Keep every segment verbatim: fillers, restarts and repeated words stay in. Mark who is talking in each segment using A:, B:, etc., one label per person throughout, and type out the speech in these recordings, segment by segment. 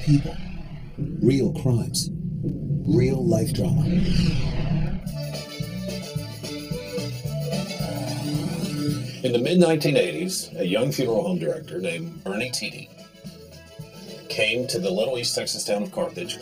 A: people, real crimes, real life drama.
B: In the mid nineteen eighties, a young funeral home director named Bernie Tiede came to the little East Texas town of Carthage.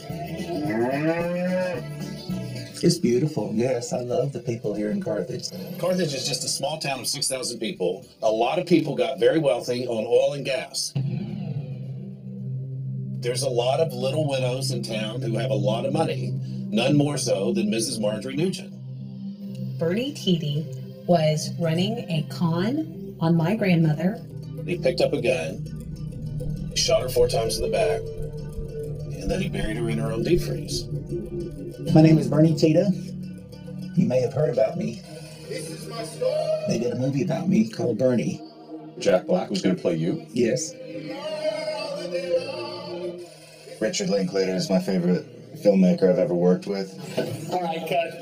C: It's beautiful. Yes, I love the people here in Carthage.
B: Carthage is just a small town of six thousand people. A lot of people got very wealthy on oil and gas. There's a lot of little widows in town who have a lot of money, none more so than Missus Marjorie Nugent.
D: Bernie Tiede was running a con on my grandmother.
B: He picked up a gun, shot her four times in the back, and then he buried her in her own deep freeze.
C: My name is Bernie Tiede. You may have heard about me.
E: This is my story.
C: They did a movie about me called Bernie.
F: Jack Black was going to play you?
C: Yes.
E: Richard Linklater is my favorite filmmaker I've ever worked with.
C: All right, cut.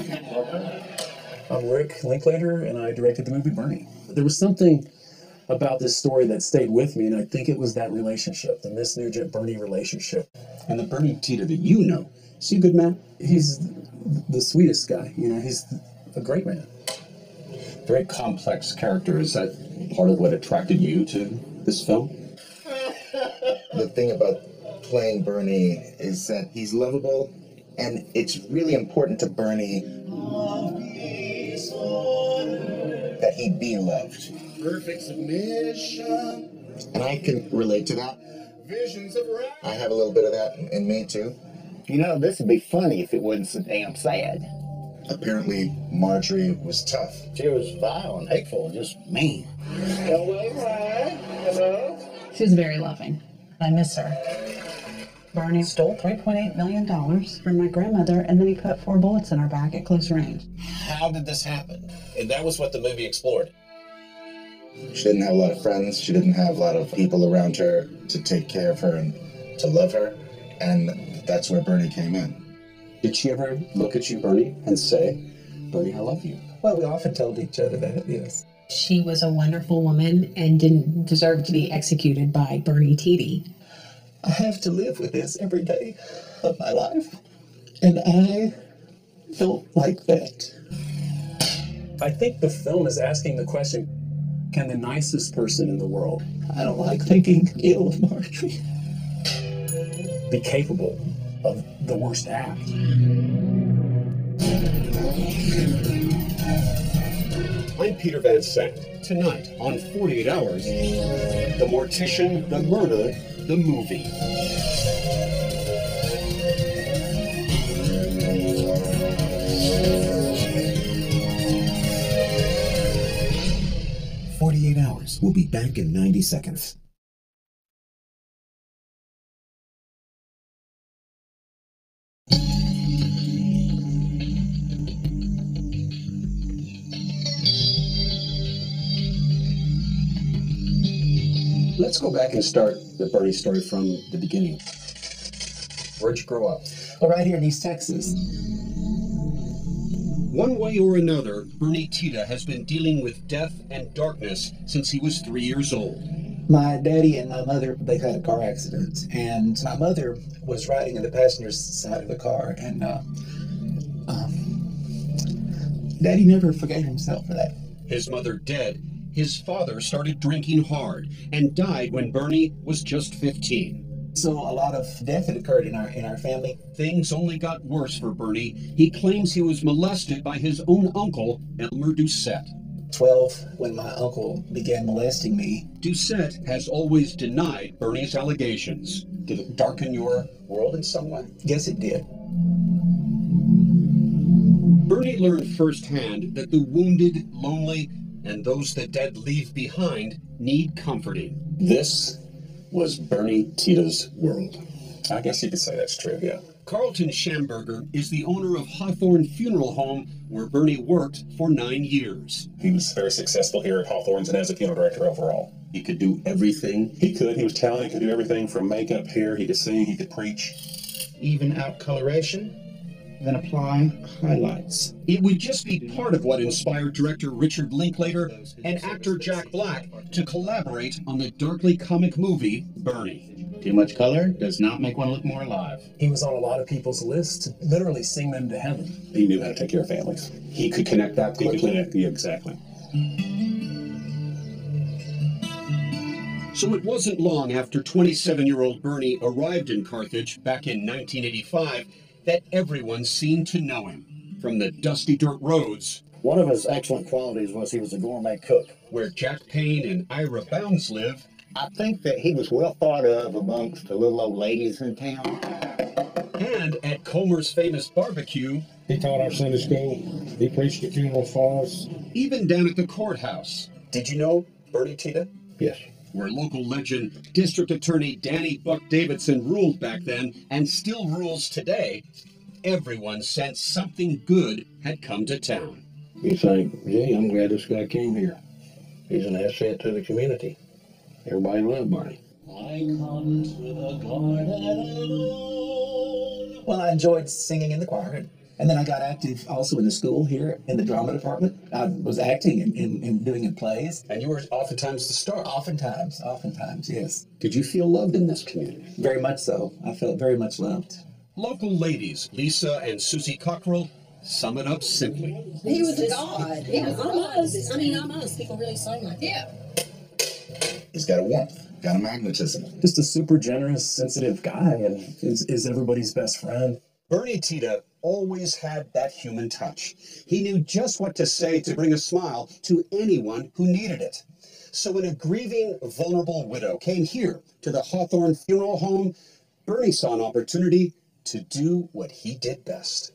G: I'm Rick Linklater, and I directed the movie Bernie. There was something about this story that stayed with me, and I think it was that relationship, the Miss Nugent-Bernie relationship.
F: And the Bernie Tiede that you know, is he a good man?
G: He's the sweetest guy. You know, he's a great man.
F: Very complex character. Is that part of what attracted you to this film?
E: The thing about playing Bernie is that he's lovable, and it's really important to Bernie that he be loved. Perfect submission. And I can relate to that. Visions of wrath. I have a little bit of that in, in me too.
C: You know, this would be funny if it wasn't so damn sad.
E: Apparently, Marjorie was tough.
C: She was vile and hateful, just mean. Hello?
D: She was very loving. I miss her. Bernie stole three point eight million dollars from my grandmother, and then he put four bullets in her back at close range.
B: How did this happen? And that was what the movie explored.
E: She didn't have a lot of friends. She didn't have a lot of people around her to take care of her and to love her. And that's where Bernie came in.
F: Did she ever look at you, Bernie, and say, Bernie, I love you?
C: Well, we often told each other that, yes.
D: She was a wonderful woman and didn't deserve to be executed by Bernie Tiede.
C: I have to live with this every day of my life, and I don't like that.
G: I think the film is asking the question, can the nicest person in the world
C: I don't like thinking ill of Marjorie.
G: be capable of the worst act?
F: I'm Peter Van Sant. Tonight on forty-eight hours, The Mortician, The Murder, The Movie.
A: forty-eight hours. We'll be back in ninety seconds.
F: Let's go back and start the Bernie story from the beginning. Where'd you grow up?
C: Well, right here in East Texas.
F: One way or another, Bernie Tiede has been dealing with death and darkness since he was three years old.
C: My daddy and my mother, they had a car accident, and my mother was riding in the passenger side of the car, and uh, um, Daddy never forgave himself for that.
F: His mother dead, his father started drinking hard and died when Bernie was just fifteen.
C: So a lot of death had occurred in our in our family.
F: Things only got worse for Bernie. He claims he was molested by his own uncle, Elmer Doucette.
C: twelve, when my uncle began molesting me.
F: Doucette has always denied Bernie's allegations. Did it darken your world in some way?
C: Yes, it did.
F: Bernie learned firsthand that the wounded, lonely, and those the dead leave behind need comforting. This was Bernie Tiede's world.
B: I guess you could say that's true, yeah.
F: Carlton Schamberger is the owner of Hawthorne Funeral Home, where Bernie worked for nine years.
B: He was very successful here at Hawthorne's and as a funeral director overall.
F: He could do everything.
B: He could. He was talented. He could do everything from makeup, hair. He could sing. He could preach.
E: Even out coloration, then apply highlights.
F: It would just be part of what inspired director Richard Linklater and actor Jack Black to collaborate on the darkly comic movie Bernie.
H: Too much color does not make one look more alive.
G: He was on a lot of people's lists to literally sing them to heaven.
F: He knew how to take care of families. He could connect that quickly. He could connect, yeah, exactly. So it wasn't long after twenty-seven-year-old Bernie arrived in Carthage back in nineteen eighty-five that everyone seemed to know him. From the dusty dirt roads.
I: One of his excellent qualities was he was a gourmet cook.
F: Where Jack Payne and Ira Bounds live.
E: I think that he was well thought of amongst the little old ladies in town.
F: And at Comer's famous barbecue.
J: He taught our Sunday school. He preached at funerals for us.
F: Even down at the courthouse. Did you know Bernie Tita?
J: Yes.
F: Where local legend District Attorney Danny Buck Davidson ruled back then and still rules today, everyone sensed something good had come to town.
J: You think, gee, I'm glad this guy came here. He's an asset to the community. Everybody loved Bernie.
C: I come to the garden alone. Well, I enjoyed singing in the choir. And then I got active also in the school here in the drama department. I was acting and, and, and doing in plays.
F: And you were oftentimes the star.
C: Oftentimes, oftentimes, yes.
F: Did you feel loved in this community?
C: Very much so. I felt very much loved.
F: Local ladies, Lisa and Susie Cockrell, sum it up simply.
K: He was a god. He was almost. I mean, almost. People really sang like that. Yeah.
E: He's got a warmth, got a magnetism.
G: Just a super generous, sensitive guy, and is, is everybody's best friend.
F: Bernie Tita always had that human touch. He knew just what to say to bring a smile to anyone who needed it. So when a grieving, vulnerable widow came here to the Hawthorne Funeral Home, Bernie saw an opportunity to do what he did best.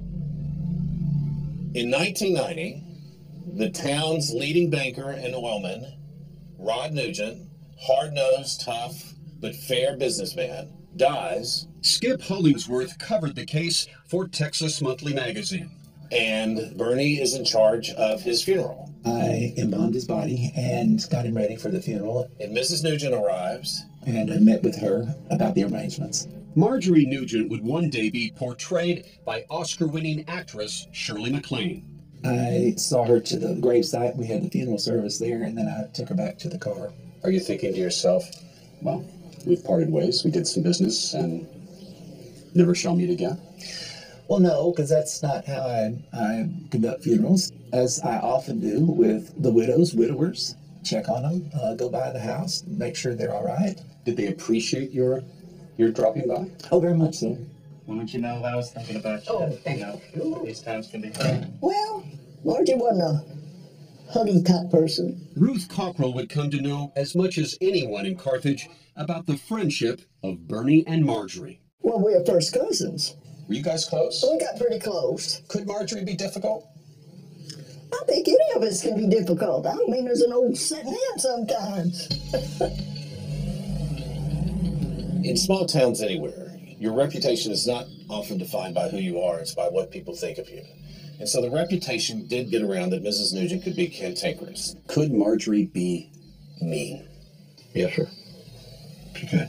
B: In nineteen ninety, the town's leading banker and oilman, Rod Nugent, hard-nosed, tough, but fair businessman, dies.
F: Skip Hollingsworth covered the case for Texas Monthly Magazine.
B: And Bernie is in charge of his funeral.
C: I embalmed his body and got him ready for the funeral.
B: And Missus Nugent arrives.
C: And I met with her about the arrangements.
F: Marjorie Nugent would one day be portrayed by Oscar-winning actress Shirley MacLaine.
C: I saw her to the gravesite. We had the funeral service there, and then I took her back to the car.
F: Are you thinking to yourself, well, we've parted ways, we did some business, and never shall meet again?
C: Well, no, because that's not how I, I conduct funerals. As I often do with the widows, widowers, check on them, uh, go by the house, make sure they're all right.
F: Did they appreciate your your dropping by?
C: Oh, very much so.
H: Well, don't you know, I was thinking about you.
K: Oh, thank
H: you. know, these times can be hard.
K: Well, Margie wasn't a hugging type person.
F: Ruth Cockrell would come to know as much as anyone in Carthage about the friendship of Bernie and Marjorie.
K: Well, we were first cousins.
F: Were you guys close?
K: We got pretty close.
F: Could Marjorie be difficult?
K: I think any of us can be difficult. I don't mean there's an old sitting in sometimes.
B: In small towns anywhere, your reputation is not often defined by who you are, it's by what people think of you. And so the reputation did get around that Missus Nugent could be cantankerous.
F: Could Marjorie be mean?
J: Yes, sir. She could.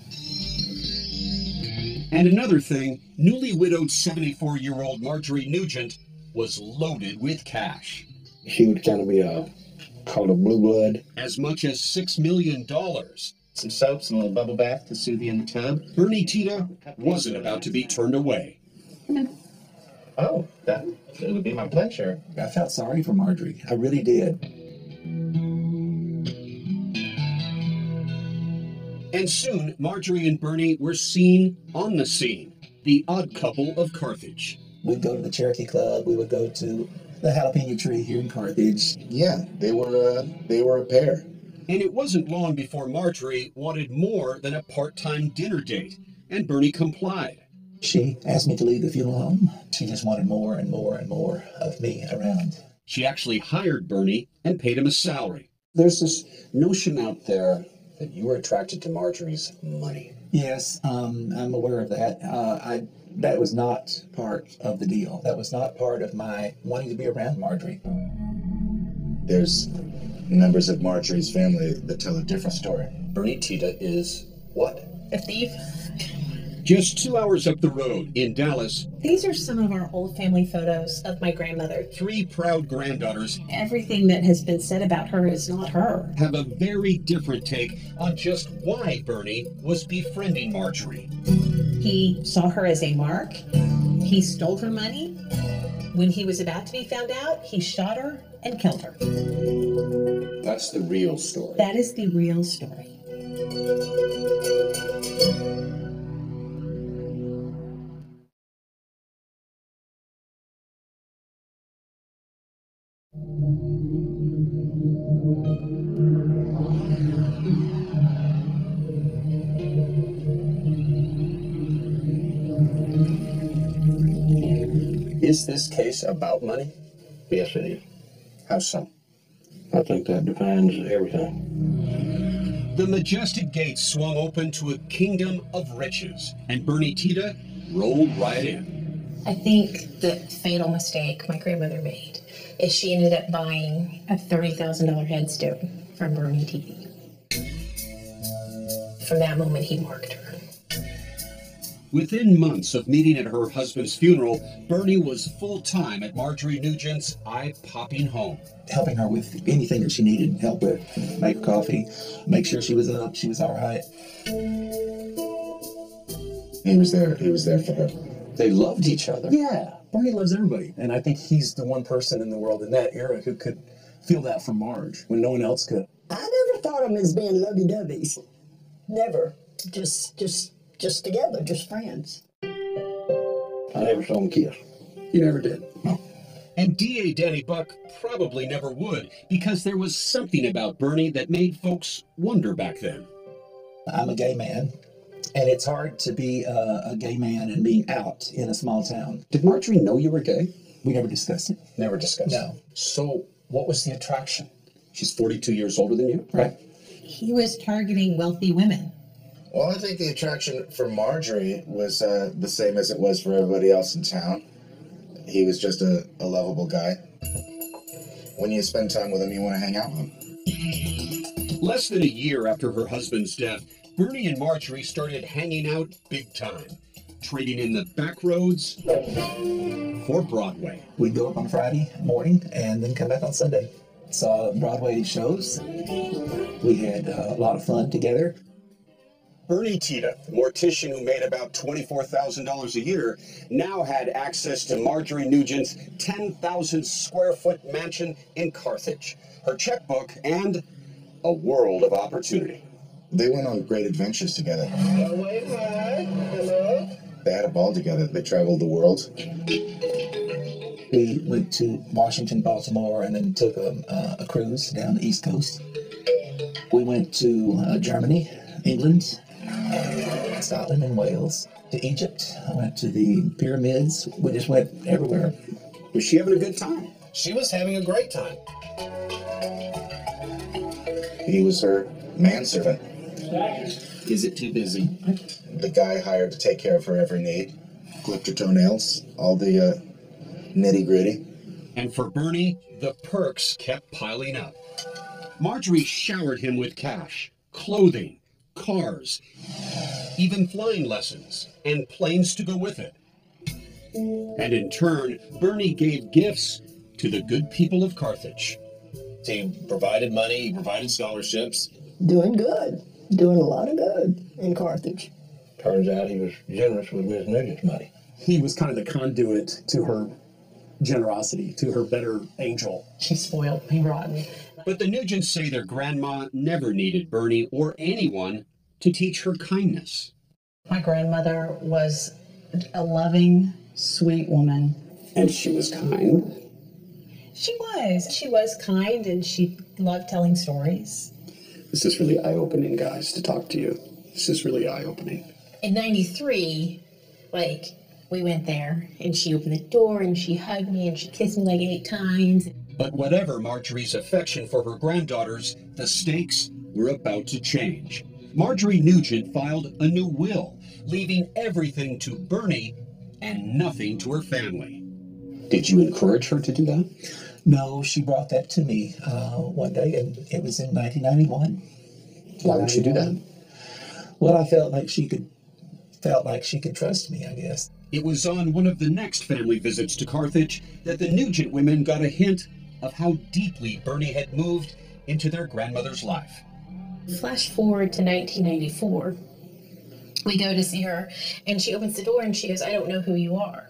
F: And another thing, newly widowed seventy-four-year-old Marjorie Nugent was loaded with cash.
J: She would kind of be a, called a blue blood.
F: As much as six million dollars.
H: Some soaps and a little bubble bath to soothe you in the tub.
F: Bernie Tita wasn't about to be turned away.
H: Oh, that it would be my pleasure.
C: I felt sorry for Marjorie. I really did.
F: And soon, Marjorie and Bernie were seen on the scene. The odd couple of Carthage.
C: We'd go to the Cherokee Club. We would go to the jalapeno tree here in Carthage.
E: Yeah, they were uh, they were a pair.
F: And it wasn't long before Marjorie wanted more than a part-time dinner date, and Bernie complied.
C: She asked me to leave the funeral home. She just wanted more and more and more of me around.
F: She actually hired Bernie and paid him a salary. There's this notion out there that you were attracted to Marjorie's money.
C: Yes, um, I'm aware of that. Uh, I that was not part of the deal. That was not part of my wanting to be around Marjorie.
E: There's members of Marjorie's family that tell a different story.
F: Bernie Tita is what?
K: A thief.
F: Just two hours up the road in Dallas,
L: These are some of our old family photos of my grandmother.
F: three proud granddaughters
L: Everything that has been said about her is not her.
F: have a very different take on just why Bernie was befriending Marjorie.
L: He saw her as a mark. He stole her money. When he was about to be found out, he shot her and killed her.
F: That's the real story.
L: That is the real story.
F: Is this case about money?
J: Yes, it is.
F: How so?
J: I think that defines everything.
F: The majestic gates swung open to a kingdom of riches, and Bernie Tita rolled right in.
L: I think the fatal mistake my grandmother made is she ended up buying a thirty thousand dollars headstone from Bernie T V. From that moment, he marked her.
F: Within months of meeting at her husband's funeral, Bernie was full-time at Marjorie Nugent's eye-popping home.
C: Helping her with anything that she needed help with. Make her coffee, make sure she was up, she was all right.
E: He was there. He was there for her.
C: They loved each other.
G: Yeah, Bernie loves everybody. And I think he's the one person in the world in that era who could feel that from Marge when no one else could.
K: I never thought of them as being lovey-doveys. Never. Just, just, just together, just friends.
J: I never saw him kiss.
F: You never did? No. And D A Danny Buck probably never would, because there was something about Bernie that made folks wonder back then.
C: I'm a gay man, and it's hard to be a, a gay man and being out in a small town.
F: Did Marjorie know you were gay?
C: We never discussed it.
F: Never discussed it.
C: No.
F: So what was the attraction? She's forty-two years older than you, right?
L: He was targeting wealthy women.
E: Well, I think the attraction for Marjorie was uh, the same as it was for everybody else in town. He was just a, a lovable guy. When you spend time with him, you want to hang out with him.
F: Less than a year after her husband's death, Bernie and Marjorie started hanging out big time, trading in the back roads for Broadway.
C: We'd go up on Friday morning and then come back on Sunday. Saw Broadway shows. We had uh, a lot of fun together.
F: Bernie Tita, the mortician who made about twenty-four thousand dollars a year, now had access to Marjorie Nugent's ten thousand square foot mansion in Carthage, her checkbook, and a world of opportunity.
E: They went on great adventures together. They had a ball together. They traveled the world.
C: We went to Washington, Baltimore, and then took a, uh, a cruise down the East Coast. We went to uh, Germany, England, Scotland, and Wales. To Egypt. I went to the pyramids. We just went everywhere.
F: Was she having a good time? She was having a great time.
E: He was her manservant.
F: Is it too busy?
E: The guy hired to take care of her every need. Clipped her toenails, all the uh, nitty gritty.
F: And for Bernie, the perks kept piling up. Marjorie showered him with cash, clothing, cars, even flying lessons, and planes to go with it. And in turn, Bernie gave gifts to the good people of Carthage. He provided money, he provided scholarships.
K: Doing good. Doing a lot of good in Carthage.
J: Turns out he was generous with Miss Nugent's money.
G: He was kind of the conduit to her generosity, to her better angel.
L: She spoiled me rotten.
F: But the Nugents say their grandma never needed Bernie or anyone to teach her kindness.
D: My grandmother was a loving, sweet woman.
F: And she was kind.
L: She was. She was kind, and she loved telling stories.
F: This is really eye-opening, guys, to talk to you. This is really eye-opening.
L: In ninety-three, like, we went there, and she opened the door, and she hugged me, and she kissed me like eight times.
F: But whatever Marjorie's affection for her granddaughters, the stakes were about to change. Marjorie Nugent filed a new will, leaving everything to Bernie and nothing to her family. Did you encourage her to do that?
C: No, she brought that to me uh, one day, and it was in nineteen ninety-one.
F: Why would she do that?
C: Well, I felt like she could felt like she could trust me, I guess.
F: It was on one of the next family visits to Carthage that the Nugent women got a hint of how deeply Bernie had moved into their grandmother's life.
L: Flash forward to nineteen ninety-four. We go to see her, and she opens the door and she goes, "I don't know who you are."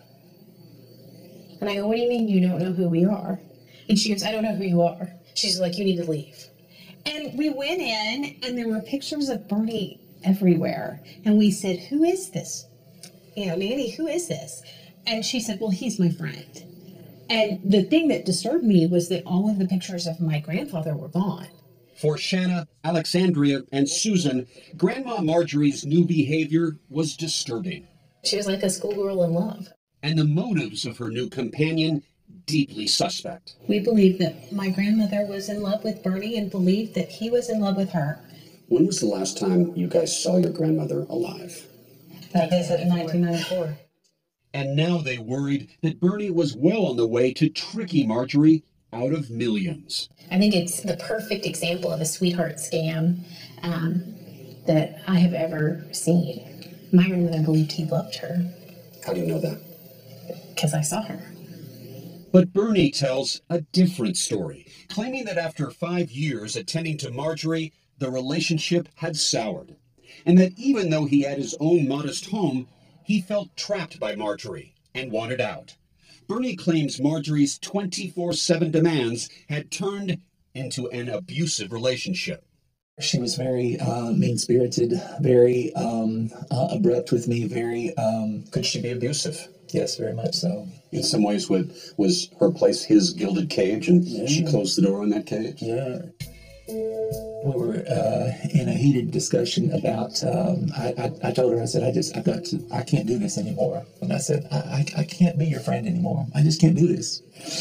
L: And I go, "What do you mean you don't know who we are?" And she goes, "I don't know who you are." She's like, "You need to leave." And we went in, and there were pictures of Bernie everywhere. And we said, "Who is this? You know, Nanny, who is this?" And she said, "Well, he's my friend." And the thing that disturbed me was that all of the pictures of my grandfather were gone.
F: For Shanna, Alexandria, and Susan, Grandma Marjorie's new behavior was disturbing.
L: She was like a schoolgirl in love.
F: And the motives of her new companion, deeply suspect.
L: We believed that my grandmother was in love with Bernie and believed that he was in love with her.
F: When was the last time you guys saw your grandmother alive?
D: That visit in nineteen ninety-four.
F: And now they worried that Bernie was well on the way to tricking Marjorie out of millions.
L: I think it's the perfect example of a sweetheart scam um, that I have ever seen. My grandmother believed he loved her.
F: How do you know that?
L: Because I saw her.
F: But Bernie tells a different story, claiming that after five years attending to Marjorie, the relationship had soured, and that even though he had his own modest home, he felt trapped by Marjorie and wanted out. Bernie claims Marjorie's twenty-four seven demands had turned into an abusive relationship.
C: She was very uh, mean-spirited, very um, uh, abrupt with me, very... Um,
F: Could she be abusive?
C: Yes, very much so.
F: In some ways, was, was her place his gilded cage, and
G: Yeah.
F: she closed the door on that cage?
G: Yeah.
C: We were uh, in a heated discussion about, um, I, I, I told her, I said, I just, I got to, I can't do this anymore. And I said, I, I, I can't be your friend anymore. I just can't do this.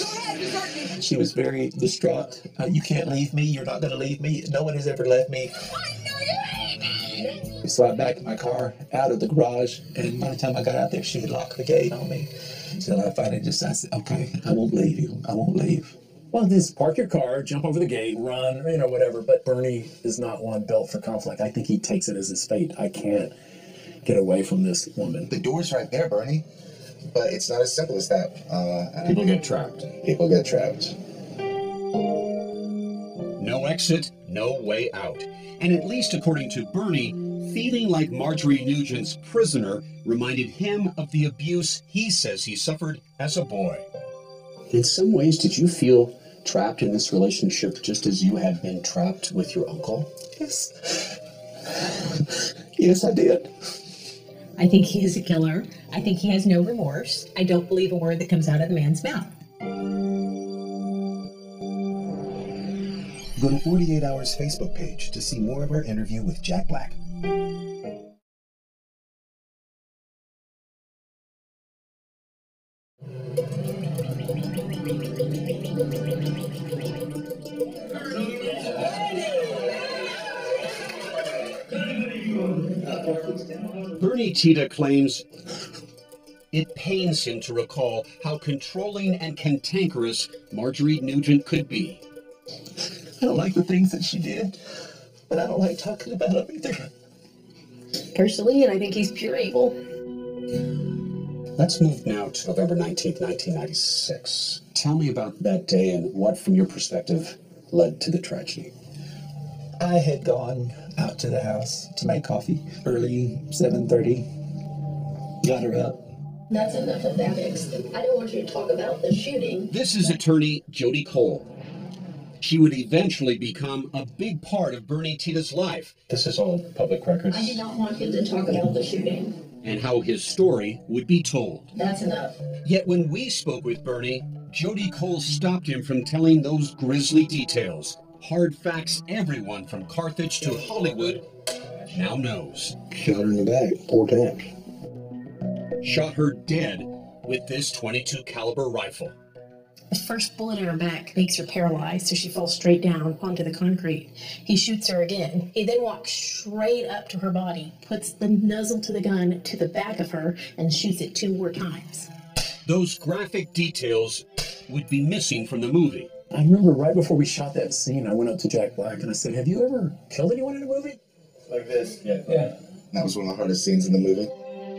C: She was very distraught. Uh, you can't leave me. You're not going to leave me. No one has ever left me. So I backed my car out of the garage, and by the time I got out there, she had locked the gate on me. So I finally just, I said, okay, I won't leave you. I won't leave.
G: Well, just park your car, jump over the gate, run, you know, whatever. But Bernie is not one built for conflict. I think he takes it as his fate. I can't get away from this woman.
E: The door's right there, Bernie. But it's not as simple as that. Uh,
F: People get trapped.
E: People get trapped.
F: No exit, no way out. And at least according to Bernie, feeling like Marjorie Nugent's prisoner reminded him of the abuse he says he suffered as a boy. In some ways, did you feel trapped in this relationship just as you had been trapped with your uncle?
C: Yes. Yes, I did.
L: I think he is a killer. I think he has no remorse. I don't believe a word that comes out of the man's mouth.
A: Go to forty-eight hours Facebook page to see more of our interview with Jack Black.
F: Bernie Tita claims it pains him to recall how controlling and cantankerous Marjorie Nugent could be.
C: I don't like the things that she did, but I don't like talking about them either.
L: Personally, and I think he's pure evil.
F: Let's move now to November nineteenth, nineteen ninety-six. Tell me about that day and what, from your perspective, led to the tragedy.
C: I had gone out to the house to make coffee early, seven thirty. Got her up.
K: That's enough of that incident. I don't want you to talk about the shooting.
F: This is attorney Jody Cole. She would eventually become a big part of Bernie Tita's life. This is all public records.
K: I do not want him to talk about the shooting.
F: And how his story would be told.
K: That's enough.
F: Yet when we spoke with Bernie, Jody Cole stopped him from telling those grisly details. Hard facts everyone from Carthage to Hollywood now knows.
J: Shot her in the back four times.
F: Shot her dead with this twenty-two caliber rifle.
L: The first bullet in her back makes her paralyzed, so she falls straight down onto the concrete. He shoots her again. He then walks straight up to her body, puts the muzzle to the gun to the back of her, and shoots it two more times.
F: Those graphic details would be missing from the movie.
G: I remember right before we shot that scene, I went up to Jack Black and I said, "Have you ever killed anyone in a movie?"
H: Like this? Yeah.
G: Yeah.
E: That was one of the hardest scenes in the movie.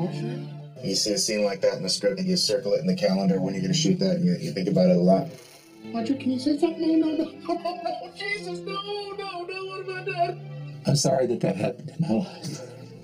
E: You see a scene like that in the script, and you circle it in the calendar when you're going to shoot that, and you, you think about it a lot.
J: Roger, can you say something? No, no, no. Oh, Jesus, no, no, no, what have I done?
C: I'm sorry that that happened in my life.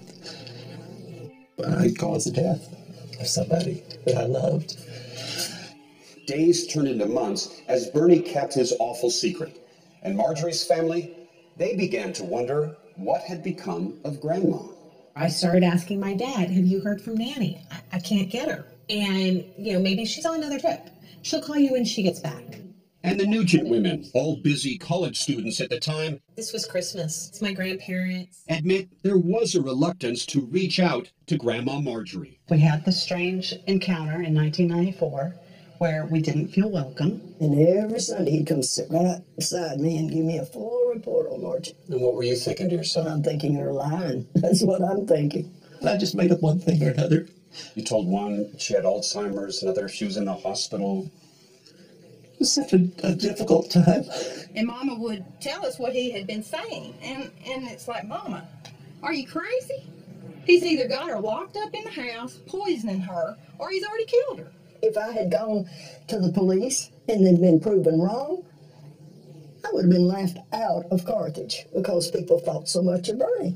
C: But I caused the death of somebody that I loved.
F: Days turned into months as Bernie kept his awful secret. And Marjorie's family, they began to wonder what had become of Grandma.
L: I started asking my dad, have you heard from Nanny? I, I can't get her. And, you know, maybe she's on another trip. She'll call you when she gets back.
F: And the Nugent women, all busy college students at the time,
L: This was Christmas. It's my grandparents.
F: admit there was a reluctance to reach out to Grandma Marjorie.
D: We had the strange encounter in nineteen ninety-four where we didn't feel welcome.
K: And every Sunday he'd come sit right beside me and give me a full report on Margie.
F: And what were you thinking to yourself?
K: I'm thinking you're lying. That's what I'm thinking.
C: And I just made up one thing or another.
F: You told one she had Alzheimer's, another she was in the hospital.
C: It was such a, a difficult time.
M: And Mama would tell us what he had been saying. And, and it's like, Mama, are you crazy? He's either got her locked up in the house, poisoning her, or he's already killed her.
K: If I had gone to the police and then been proven wrong, I would have been laughed out of Carthage because people thought so much of Bernie.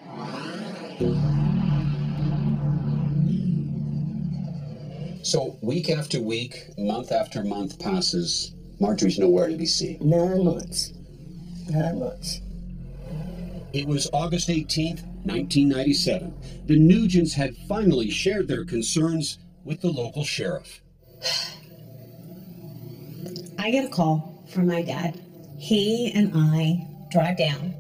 F: So week after week, month after month passes, Marjorie's nowhere to be seen.
K: Nine months. Nine months.
F: It was August eighteenth, nineteen ninety-seven. The Nugents had finally shared their concerns with the local sheriff.
L: I get a call from my dad. He and I drive down.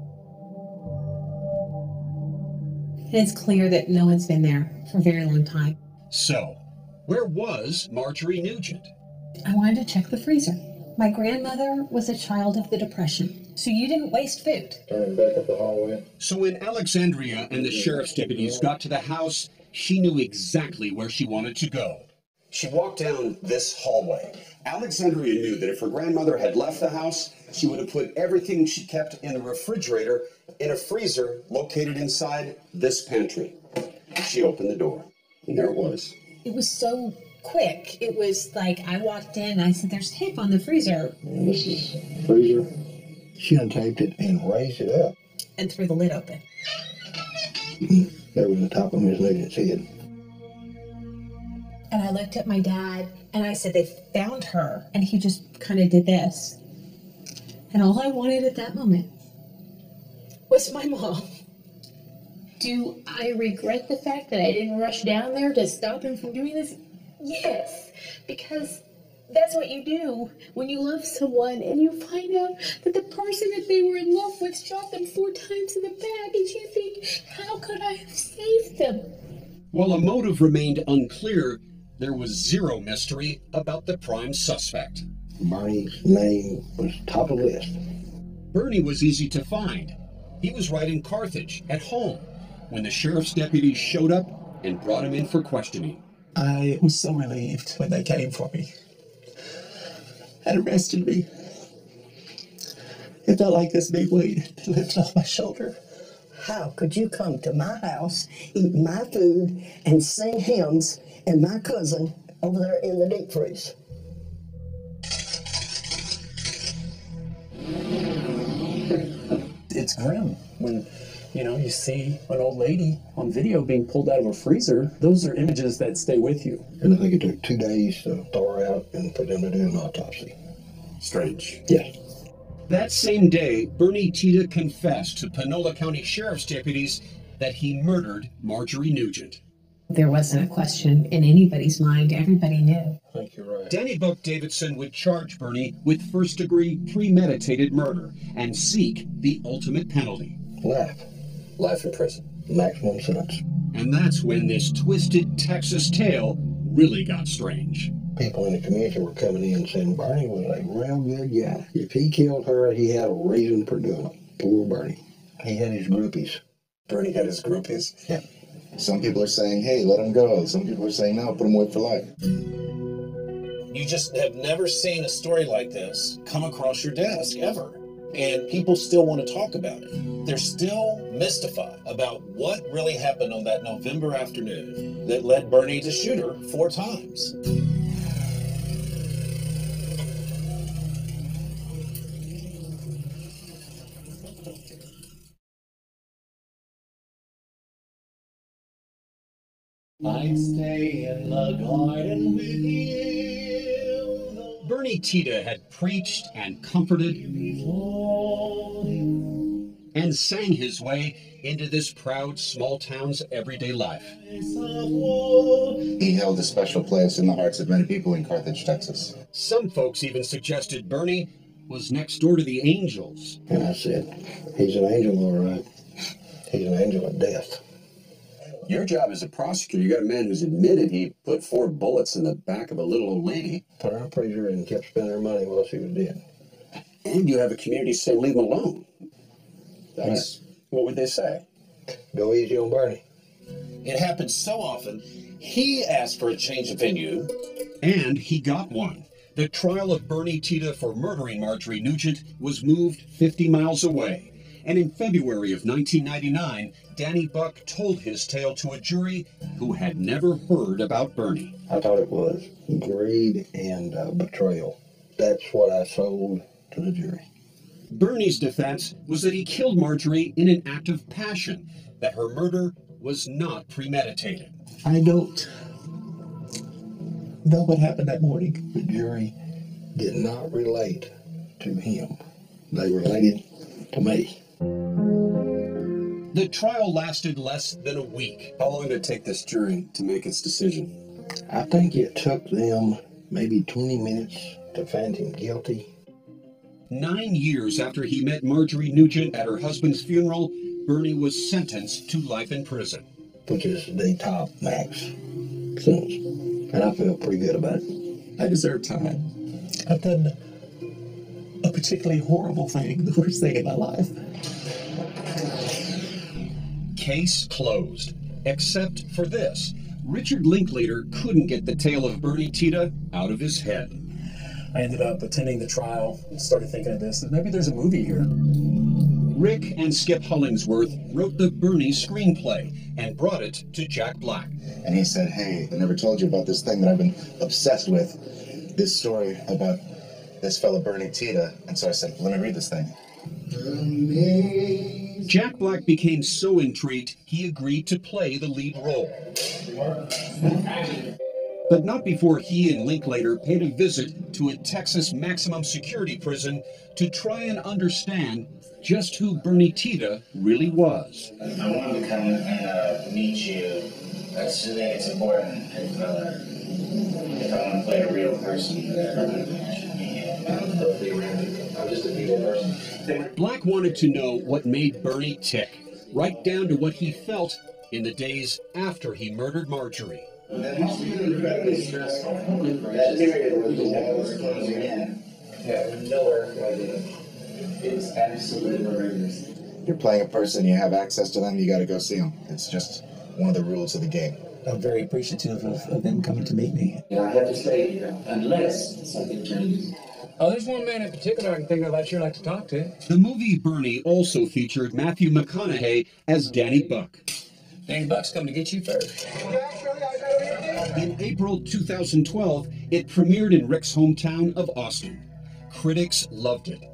L: And it's clear that no one's been there for a very long time.
F: So, where was Marjorie Nugent?
L: I wanted to check the freezer. My grandmother was a child of the Depression, so you didn't waste food.
J: Turning back up the hallway.
F: So when Alexandria and the sheriff's deputies got to the house, she knew exactly where she wanted to go. She walked down this hallway. Alexandria knew that if her grandmother had left the house, she would have put everything she kept in the refrigerator in a freezer located inside this pantry. She opened the door, and there it was.
L: It was so quick. It was like I walked in and I said, there's tape on the freezer.
J: And this is freezer. She untaped it and raised it up.
L: And threw the lid open.
J: There was the top of Miss Nugent's head.
L: And I looked at my dad and I said, they found her. And he just kind of did this. And all I wanted at that moment was my mom. Do I regret the fact that I didn't rush down there to stop him from doing this? Yes, because that's what you do when you love someone and you find out that the person that they were in love with shot them four times in the back, and you think, how could I have saved them?
F: While a motive remained unclear, there was zero mystery about the prime suspect.
J: Bernie's name was top of the list.
F: Bernie was easy to find. He was right in Carthage, at home, when the sheriff's deputies showed up and brought him in for questioning.
C: I was so relieved when they came for me and arrested me. It felt like this big weight had lifted off my shoulder.
K: How could you come to my house, eat my food, and sing hymns, and my cousin over there in the deep freeze?
G: It's grim when, you know, you see an old lady on video being pulled out of a freezer. Those are images that stay with you.
J: And I think it took two days to thaw her out and for them to do an autopsy.
F: Strange.
J: Yes.
F: That same day, Bernie Tita confessed to Panola County Sheriff's deputies that he murdered Marjorie Nugent.
L: There wasn't a question in anybody's mind. Everybody knew.
J: I think you're right.
F: Danny Buck Davidson would charge Bernie with first-degree premeditated murder and seek the ultimate penalty.
J: Life.
F: Life in prison.
J: Maximum sentence.
F: And that's when this twisted Texas tale really got strange.
J: People in the community were coming in saying Bernie was a real good guy. If he killed her, he had a reason for doing it. Poor Bernie. He had his groupies.
E: Bernie had his groupies?
J: Yeah.
E: Some people are saying, hey, let him go. Some people are saying, no, put him away for life.
B: You just have never seen a story like this come across your desk, ever. And people still want to talk about it. They're still mystified about what really happened on that November afternoon that led Bernie to shoot her four times.
N: I'd stay in the garden with you.
F: Bernie Tita had preached and comforted and sang his way into this proud small town's everyday life.
E: He held a special place in the hearts of many people in Carthage, Texas.
F: Some folks even suggested Bernie was next door to the angels.
J: And I said, he's an angel, all right. He's an angel of death.
F: Your job as a prosecutor, you got a man who's admitted he put four bullets in the back of a little old lady.
J: Put her in a freezer and kept spending her money while she was dead.
F: And you have a community saying, leave him alone. That's, right. What would they say?
J: Go easy on Bernie.
B: It happens so often, he asked for a change of venue.
F: And he got one. The trial of Bernie Tita for murdering Marjorie Nugent was moved fifty miles away. And in February of nineteen ninety-nine, Danny Buck told his tale to a jury who had never heard about Bernie.
J: I thought it was greed and uh, betrayal. That's what I sold to the jury.
F: Bernie's defense was that he killed Marjorie in an act of passion, that her murder was not premeditated.
C: I don't know what happened that morning.
J: The jury did not relate to him. They related to me.
F: The trial lasted less than a week. How long did it take this jury to make its decision?
J: I think it took them maybe twenty minutes to find him guilty.
F: Nine years after he met Marjorie Nugent at her husband's funeral, Bernie was sentenced to life in prison.
J: Which is the top max sentence. And I feel pretty good about it.
C: I deserve time. I've done a particularly horrible thing, the worst thing in my life.
F: Case closed, except for this. Richard Linklater couldn't get the tale of Bernie Tita out of his head.
G: I ended up attending the trial and started thinking of this, that maybe there's a movie here.
F: Rick and Skip Hollingsworth wrote the Bernie screenplay and brought it to Jack Black.
E: And he said, hey, I never told you about this thing that I've been obsessed with, this story about this fellow Bernie Tita. And so I said, let me read this thing.
F: Jack Black became so intrigued, he agreed to play the lead role. But not before he and Linklater paid a visit to a Texas maximum security prison to try and understand just who Bernie Tita really was.
H: I wanted to come and uh, meet you. I just think it's important if, uh, if I want to play a real person that I'm going to meet. I'm just a people person.
F: Black wanted to know what made Bernie tick, right down to what he felt in the days after he murdered Marjorie.
H: That must have been incredibly stressful. That period where the wall was closing in. Yeah, with no air flow. It was absolutely horrendous.
E: You're playing a person, you have access to them, you got to go see them. It's just one of the rules of the game.
C: I'm very appreciative of, of them coming to meet me.
H: Yeah, I have to stay here unless something changes.
O: Oh, there's one man in particular I can think of I'd sure like to talk to.
F: The movie Bernie also featured Matthew McConaughey as Danny Buck.
O: Danny Buck's coming to get you first.
F: In April two thousand twelve, it premiered in Rick's hometown of Austin. Critics loved it.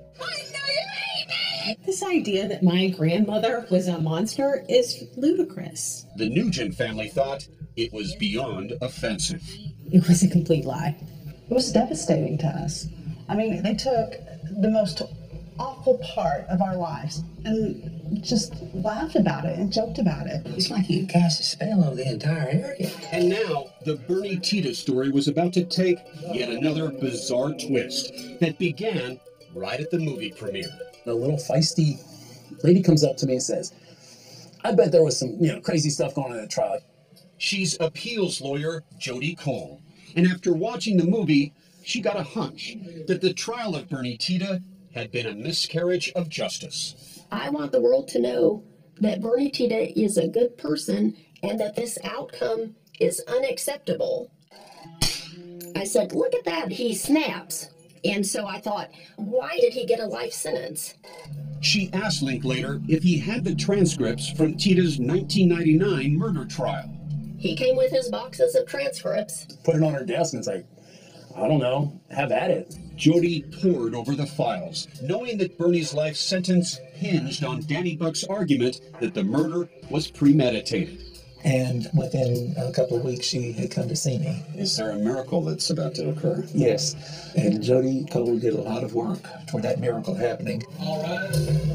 L: This idea that my grandmother was a monster is ludicrous.
F: The Nugent family thought it was beyond offensive.
L: It was a complete lie.
D: It was devastating to us. I mean, they took the most awful part of our lives and just laughed about it and joked about it.
O: It's like you cast a spell over the entire area.
F: And now, the Bernie Tita story was about to take yet another bizarre twist that began right at the movie premiere.
G: A little feisty lady comes up to me and says, I bet there was some, you know, crazy stuff going on in the trial.
F: She's appeals lawyer Jody Cole. And after watching the movie, she got a hunch that the trial of Bernie Tita had been a miscarriage of justice.
P: I want the world to know that Bernie Tita is a good person and that this outcome is unacceptable. I said, look at that, he snaps. And so I thought, why did he get a life sentence?
F: She asked Linklater if he had the transcripts from Tita's nineteen ninety-nine murder trial.
P: He came with his boxes of transcripts.
G: Put it on her desk and it's like, I don't know, have at it.
F: Jody pored over the files, knowing that Bernie's life sentence hinged on Danny Buck's argument that the murder was premeditated.
C: And within a couple of weeks, she had come to see me.
F: Is there a miracle that's about to occur?
C: Yes. And Jody Cole did a lot of work toward that miracle happening.
N: All right.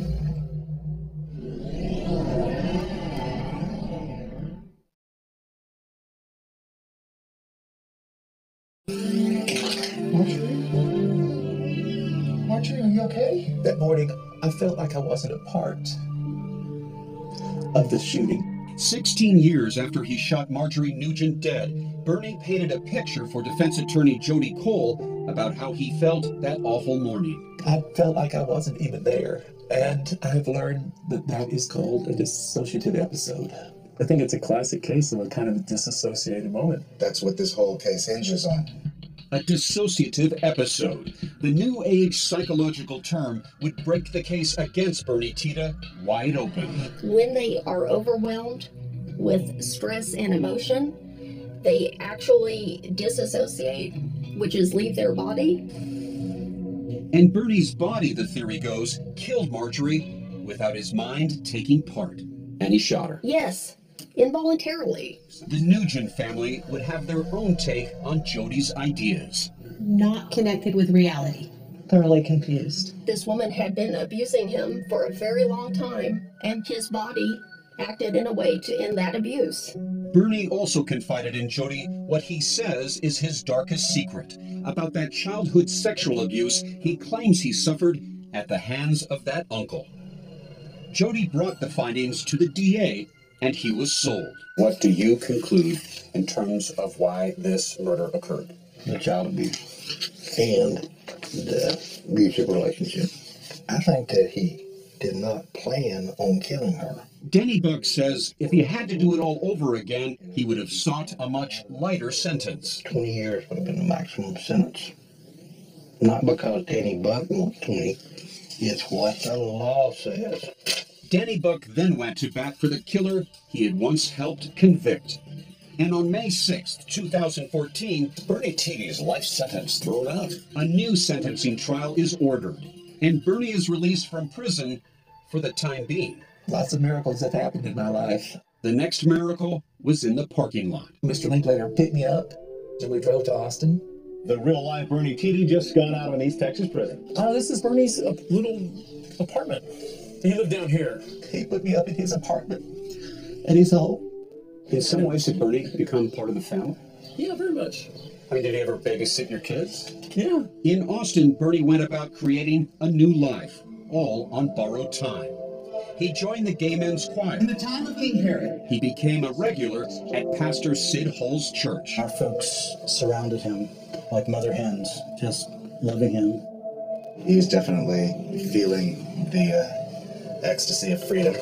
C: Marjorie, are you okay? That morning, I felt like I wasn't a part of the shooting.
F: Sixteen years after he shot Marjorie Nugent dead, Bernie painted a picture for defense attorney Jody Cole about how he felt that awful morning.
C: I felt like I wasn't even there, and I've learned that that is called a dissociative episode.
G: I think it's a classic case of a kind of disassociated moment.
E: That's what this whole case hinges on.
F: A dissociative episode. The new age psychological term would break the case against Bernie Tita wide open.
P: When they are overwhelmed with stress and emotion, they actually disassociate, which is leave their body.
F: And Bernie's body, the theory goes, killed Marjorie without his mind taking part. And he shot her.
P: Yes, involuntarily.
F: The Nugent family would have their own take on Jody's ideas.
L: Not connected with reality.
D: Thoroughly confused.
P: This woman had been abusing him for a very long time, and his body acted in a way to end that abuse.
F: Bernie also confided in Jody what he says is his darkest secret about that childhood sexual abuse he claims he suffered at the hands of that uncle. Jody brought the findings to the D A, and he was sold. What do you conclude in terms of why this murder occurred?
J: The child abuse and the abusive relationship. I think that he did not plan on killing her.
F: Danny Buck says if he had to do it all over again, he would have sought a much lighter sentence.
J: twenty years would have been the maximum sentence. Not because Danny Buck wants twenty, it's what the law says.
F: Danny Buck then went to bat for the killer he had once helped convict. And on May sixth, two thousand fourteen,
B: Bernie Tita's life sentence thrown out.
F: A new sentencing trial is ordered, and Bernie is released from prison for the time being.
C: Lots of miracles have happened in my life.
F: The next miracle was in the parking lot.
C: Mister Linklater picked me up, and we drove to Austin.
Q: The real-life Bernie Tita just got out of an East Texas prison.
G: Oh, this is Bernie's uh, little apartment. He lived down here.
C: He put me up in his apartment at his home.
F: In some ways, did Bernie become part of the family?
G: Yeah, very much.
F: I mean, did he ever babysit your kids?
G: Yeah.
F: In Austin, Bernie went about creating a new life, all on borrowed time. He joined the gay men's choir.
C: In the time of King Herod,
F: he became a regular at Pastor Sid Hull's church.
R: Our folks surrounded him like mother hens, just loving him.
E: He was definitely feeling the uh, ecstasy of freedom.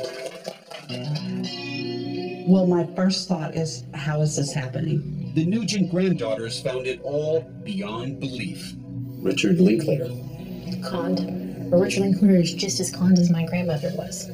D: Well, my first thought is, how is this happening?
F: The Nugent granddaughters found it all beyond belief.
B: Richard Linklater.
L: Conned. But Richard Linklater is just as conned as my grandmother was.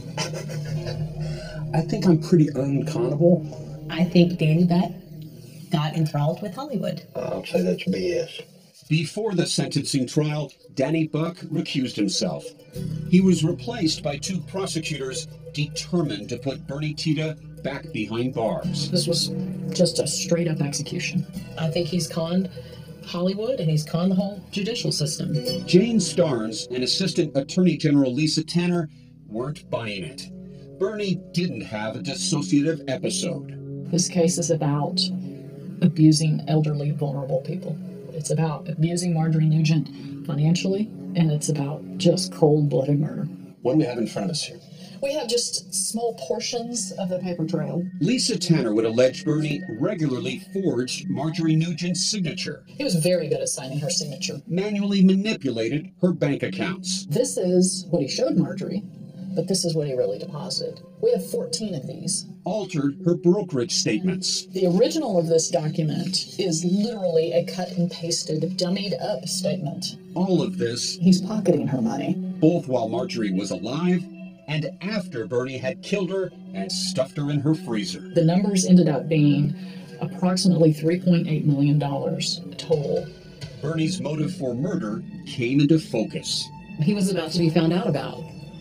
G: I think I'm pretty unconnable.
L: I think Danny Buck got enthralled with Hollywood.
J: I'll say that's B S.
F: Before the sentencing trial, Danny Buck recused himself. He was replaced by two prosecutors determined to put Bernie Tita back behind bars.
S: This was just a straight-up execution. I think he's conned Hollywood and he's conned the whole judicial system.
F: Jane Starnes and Assistant Attorney General Lisa Tanner weren't buying it. Bernie didn't have a dissociative episode.
S: This case is about abusing elderly, vulnerable people. It's about abusing Marjorie Nugent financially, and it's about just cold-blooded murder.
B: What do we have in front of us here?
S: We have just small portions of the paper trail.
F: Lisa Tanner would allege Bernie regularly forged Marjorie Nugent's signature.
S: He was very good at signing her signature.
F: Manually manipulated her bank accounts.
S: This is what he showed Marjorie, but this is what he really deposited. We have fourteen of these.
F: Altered her brokerage statements.
S: The original of this document is literally a cut and pasted, dummied up statement.
F: All of this,
S: he's pocketing her money.
F: Both while Marjorie was alive and after Bernie had killed her and stuffed her in her freezer.
S: The numbers ended up being approximately three point eight million dollars total.
F: Bernie's motive for murder came into focus.
S: He was about to be found out about.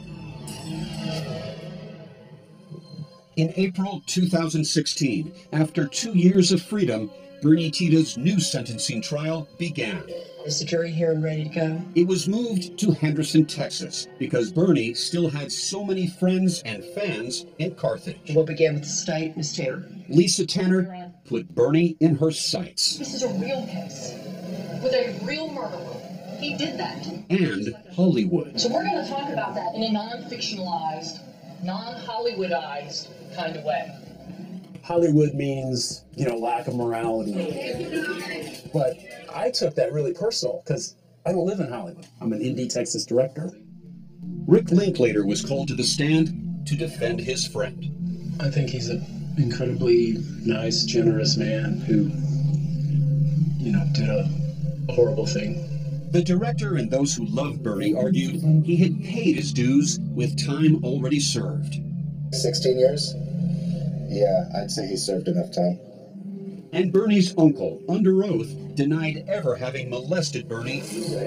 F: In April two thousand sixteen, after two years of freedom, Bernie Tita's new sentencing trial began.
T: Is the jury here and ready to go?
F: It was moved to Henderson, Texas, because Bernie still had so many friends and fans in Carthage.
T: We'll begin with the state, Miz Taylor.
F: Lisa Tanner put Bernie in her sights.
S: This is a real case with a real murderer. He did that.
F: And Hollywood.
S: So we're going to talk about that in a non-fictionalized, non-Hollywoodized kind of way.
G: Hollywood means, you know, lack of morality. But I took that really personal because I don't live in Hollywood. I'm an indie Texas director.
F: Rick Linklater was called to the stand to defend his friend.
G: I think he's an incredibly nice, generous man who, you know, did a horrible thing.
F: The director and those who loved Bernie argued he had paid his dues with time already served.
E: sixteen years? Yeah, I'd say he served enough time.
F: And Bernie's uncle, under oath, denied ever having molested Bernie,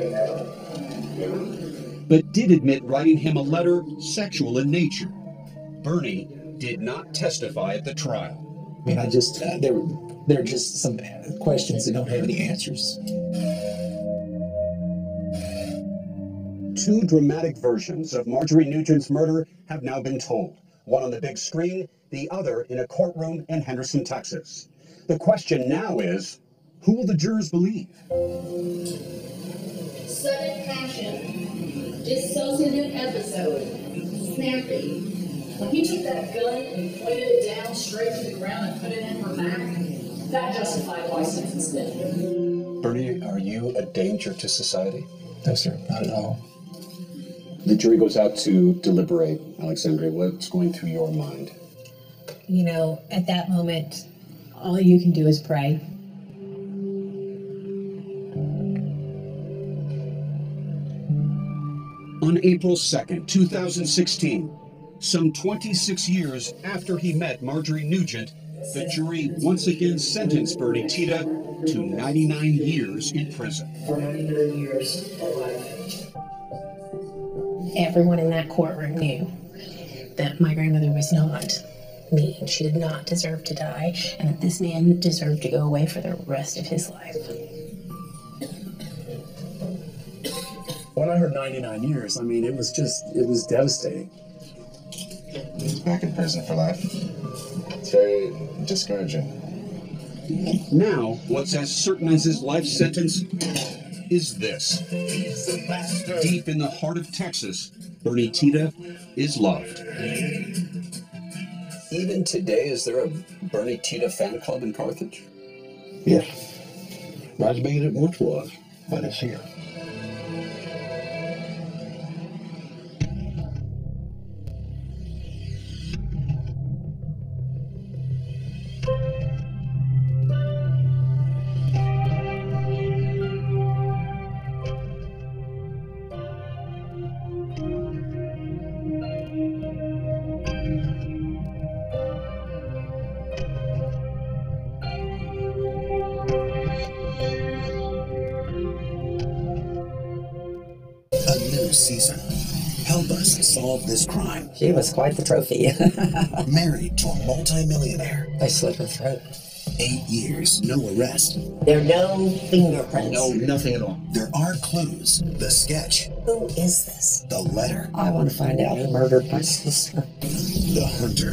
F: but did admit writing him a letter sexual in nature. Bernie did not testify at the trial.
C: I mean, I just, uh, there, there are just some questions that don't have any answers.
F: Two dramatic versions of Marjorie Nugent's murder have now been told. One on the big screen, the other in a courtroom in Henderson, Texas. The question now is, who will the jurors believe?
P: Sudden passion, dissociative episode, snappy. When he took that gun and pointed it down straight to the ground and put it in her back, that justified why sentence did.
B: Bernie, are you a danger to society?
C: No, sir, not at all.
F: The jury goes out to deliberate. Alexandria, what's going through your mind?
L: You know, at that moment, all you can do is pray.
F: On April second, two thousand sixteen, some twenty-six years after he met Marjorie Nugent, the jury once again sentenced Bernie Tita to ninety-nine years in prison.
T: For ninety-nine years of life.
L: Everyone in that courtroom knew that my grandmother was not mean. She did not deserve to die, and that this man deserved to go away for the rest of his life.
G: When I heard ninety-nine years, I mean, it was just, it was devastating.
E: He's back in prison for life. It's very discouraging.
F: Now, what's as certain as his life sentence is this. Deep in the heart of Texas, Bernie Tita is loved. Even today, is there a Bernie Tita fan club in Carthage?
J: Yes. Not as big as it once was, but it's here.
A: Season. Help us solve this crime.
T: She was quite the trophy.
A: Married to a multi-millionaire.
T: They slit her throat.
A: Eight years, no arrest.
T: There are no fingerprints.
A: No, nothing at all. There are clues. The sketch.
T: Who is this?
A: The letter.
T: I want to find out who murdered my sister.
A: The hunter.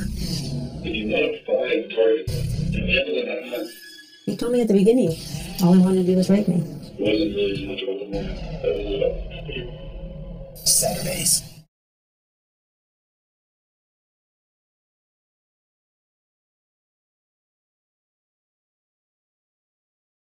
L: He told me at the beginning, all he wanted to do was rape me.
H: Wasn't really too much about the moment. That was about
A: Saturdays,